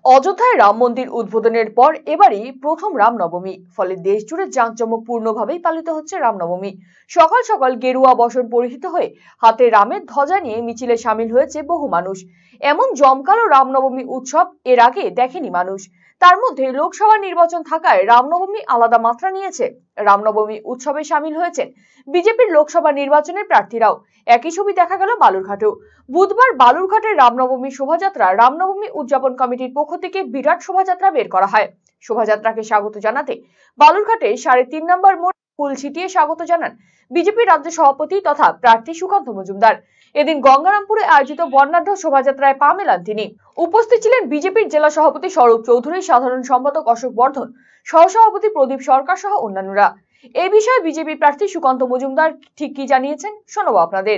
অযোধ্যায় রাম মন্দির উদ্বোধনের পর এবারই প্রথম রামনবমী, ফলে দেশ জুড়ে জাঁকজমকপূর্ণভাবেই পালিত হচ্ছে রামনবমী। সকাল সকাল গেরুয়া বসন পরিহিত হয়ে হাতে রামের ধ্বজা নিয়ে মিছিলে সামিল হয়েছে বহু মানুষ। এমন জমকালো রামনবমী উৎসব এর আগে দেখেনি মানুষ। তার মধ্যে লোকসভা নির্বাচন থাকায় রামনবমী আলাদা মাত্রা নিয়েছে। রামনবমী উৎসবে সামিল হয়েছেন বিজেপির লোকসভা নির্বাচনের প্রার্থীরাও। একই ছবি দেখা গেল বালুরঘাটেও। বুধবার বালুরঘাটের রামনবমী শোভাযাত্রা রামনবমী উদযাপন কমিটির পক্ষ থেকে বিরাট শোভাযাত্রা বের করা হয়। শোভাযাত্রাকে স্বাগত জানাতে বালুরঘাটে 3.5 নম্বর মোড়ে ফুল ছিটিয়ে স্বাগত জানান বিজেপি রাজ্য সভাপতি তথা প্রার্থী সুকান্ত মজুমদার। এদিন গঙ্গারামপুরে আয়োজিত বর্ণাঢ্য শোভাযাত্রায় পা মেলান তিনি। উপস্থিত ছিলেন বিজেপির জেলা সভাপতি স্বরূপ চৌধুরী, সাধারণ সম্পাদক অশোক বর্ধন, সহসভাপতি প্রদীপ সরকার সহ অন্যান্যরা। এই বিষয়ে বিজেপি প্রার্থী সুকান্ত মজুমদার ঠিক কি জানিয়েছেন শোনাবো আপনাদের।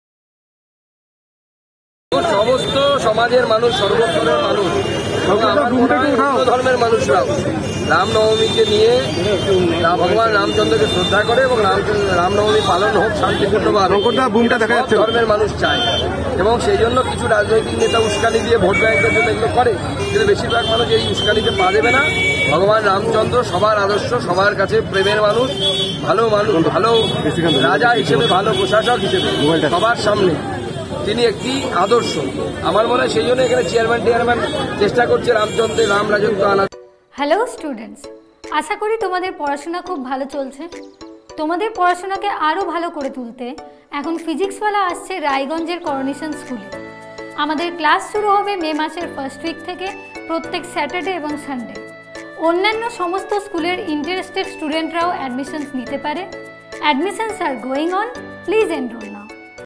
সমস্ত সমাজের মানুষ, সর্বস্তরের মানুষ, ধর্মের মানুষরাও রামনবমীকে নিয়ে ভগবান রামচন্দ্রকে শ্রদ্ধা করে এবং রামনবমী পালন হোক শান্তিপূর্ণভাবে ধর্মের মানুষ চায়। এবং সেই জন্য কিছু রাজনৈতিক নেতা উস্কানি দিয়ে ভোট ব্যাংকের জন্য এগুলো করে, কিন্তু বেশিরভাগ মানুষ এই উস্কানিতে পা দেবে না। ভগবান রামচন্দ্র সবার আদর্শ, সবার কাছে প্রেমের মানুষ, ভালো মানুষ, ভালো রাজা হিসেবে, ভালো প্রশাসক হিসেবে সবার সামনে তিনি একটি আদর্শ। আমার মনে হয় সেই জন্য এখানে চেয়ারম্যান চেষ্টা করছে রামচন্দ্রের রাম রাজত্ব আনা। হ্যালো স্টুডেন্টস, আশা করি তোমাদের পড়াশোনা খুব ভালো চলছে। তোমাদের পড়াশোনাকে আরও ভালো করে তুলতে এখন ফিজিক্সওয়ালা আসছে রায়গঞ্জের করোনেশন স্কুলে। আমাদের ক্লাস শুরু হবে মে মাসের ফার্স্ট উইক থেকে প্রত্যেক স্যাটারডে এবং সানডে। অন্যান্য সমস্ত স্কুলের ইন্টারেস্টেড স্টুডেন্টরাও অ্যাডমিশনস নিতে পারে। Admissions are going on, please enroll now.